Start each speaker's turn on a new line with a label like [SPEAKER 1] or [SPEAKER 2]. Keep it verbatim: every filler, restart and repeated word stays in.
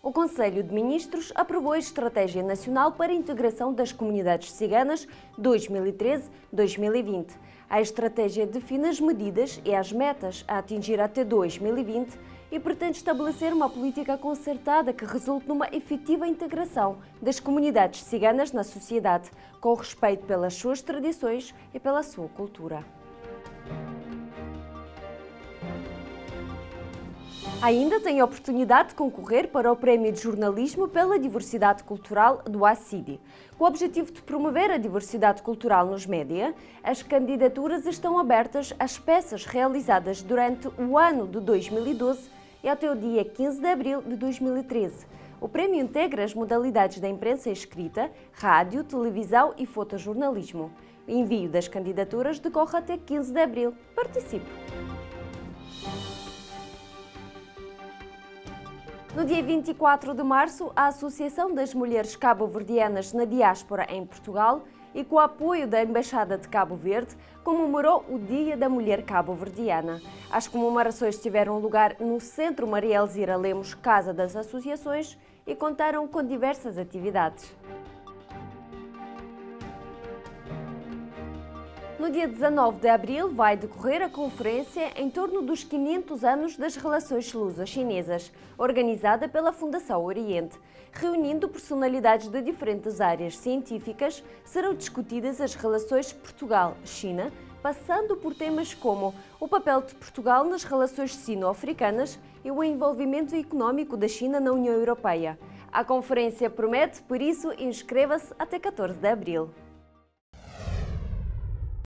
[SPEAKER 1] O Conselho de Ministros aprovou a Estratégia Nacional para a Integração das Comunidades Ciganas dois mil e treze a dois mil e vinte. A estratégia define as medidas e as metas a atingir até dois mil e vinte e pretende estabelecer uma política concertada que resulte numa efetiva integração das comunidades ciganas na sociedade, com respeito pelas suas tradições e pela sua cultura. Ainda tem a oportunidade de concorrer para o Prémio de Jornalismo pela Diversidade Cultural do ACIDI. Com o objetivo de promover a diversidade cultural nos média, as candidaturas estão abertas às peças realizadas durante o ano de dois mil e doze e até o dia quinze de abril de dois mil e treze. O prémio integra as modalidades da imprensa escrita, rádio, televisão e fotojornalismo. O envio das candidaturas decorre até quinze de abril. Participe! No dia vinte e quatro de março, a Associação das Mulheres Cabo-Verdianas na Diáspora em Portugal e com o apoio da Embaixada de Cabo Verde, comemorou o Dia da Mulher Cabo-Verdiana. As comemorações tiveram lugar no Centro Maria Elzira Lemos, Casa das Associações, e contaram com diversas atividades. No dia dezanove de abril vai decorrer a conferência em torno dos quinhentos anos das relações luso-chinesas, organizada pela Fundação Oriente. Reunindo personalidades de diferentes áreas científicas, serão discutidas as relações Portugal-China, passando por temas como o papel de Portugal nas relações sino-africanas e o envolvimento econômico da China na União Europeia. A conferência promete, por isso, inscreva-se até quatorze de abril.